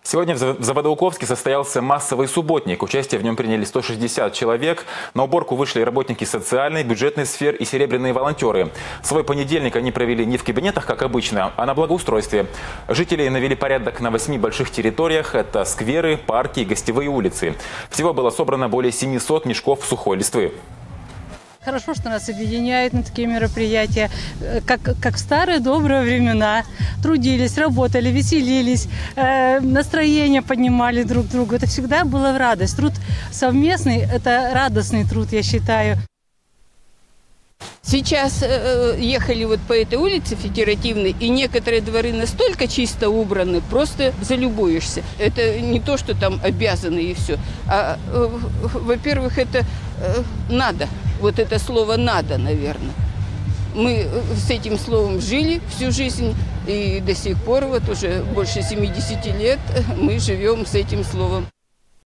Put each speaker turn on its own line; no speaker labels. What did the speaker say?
Сегодня в Заводоуковске состоялся массовый субботник. Участие в нем приняли 160 человек. На уборку вышли работники социальной, бюджетной сфер и серебряные волонтеры. Свой понедельник они провели не в кабинетах, как обычно, а на благоустройстве. Жители навели порядок на 8 больших территориях. Это скверы, парки и гостевые улицы. Всего было собрано более 700 мешков сухой листвы.
Хорошо, что нас объединяют на такие мероприятия, как в старые добрые времена. Трудились, работали, веселились, настроение поднимали друг другу. Это всегда было в радость. Труд совместный – это радостный труд, я считаю.
Сейчас ехали вот по этой улице федеративной, и некоторые дворы настолько чисто убраны, просто залюбуешься. Это не то, что там обязаны и все. А, во-первых, это надо. Вот это слово «надо», наверное. Мы с этим словом жили всю жизнь, и до сих пор, вот уже больше 70 лет, мы живем с этим словом.